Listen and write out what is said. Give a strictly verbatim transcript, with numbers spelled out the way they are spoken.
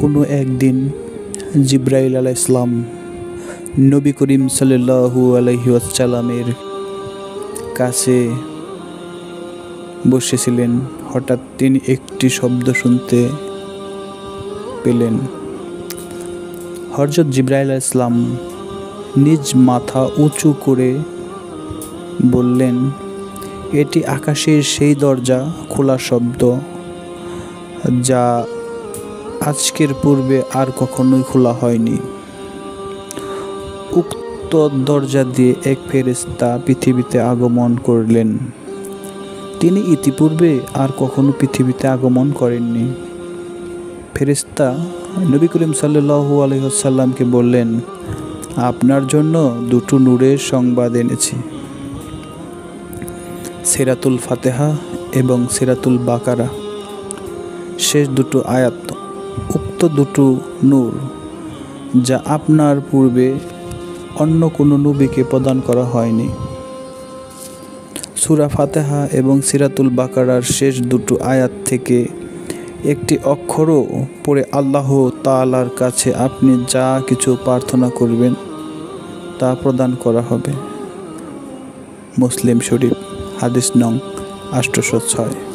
কোনো একদিন জিব্রাইল আলাইহিস সালাম নবী করিম সাল্লাল্লাহু আলাইহি ওয়াসাল্লামের কাছে বসেছিলেন। হঠাৎ তিনি একটি শব্দ শুনতে পেলেন। হযরত জিব্রাইল আলাইহিস সালাম নিজ মাথা উঁচু করে বললেন, এটি আকাশের সেই দরজা খোলার শব্দ যা আজকের পূর্বে আর কখনোই খোলা হয়নি। উক্ত দরজা দিয়ে এক ফেরেশতা পৃথিবীতে আগমন করলেন। তিনি ইতিপূর্বে আর কখনো পৃথিবীতে আগমন করেননি। ফেরেশতা নবী করিম সাল্লাল্লাহু আলাইহি ওয়াসাল্লামকে বললেন, আপনার জন্য দুটো নূরের সংবাদ এনেছি, সূরাতুল ফাতিহা এবং সূরাতুল বাকারা শেষ দুটো আয়াত। উক্ত দুটো নূর যা আপনার পূর্বে অন্য কোনো নবীকে প্রদান করা হয়নি। সূরা ফাতিহা এবং সূরাতুল বাকারার শেষ দুটো আয়াত থেকে একটি অক্ষরও পড়ে আল্লাহ তাআলার কাছে আপনি যা কিছু প্রার্থনা করবেন তা প্রদান করা হবে। মুসলিম শরীফ, হাদিস নং আটশো ছয়।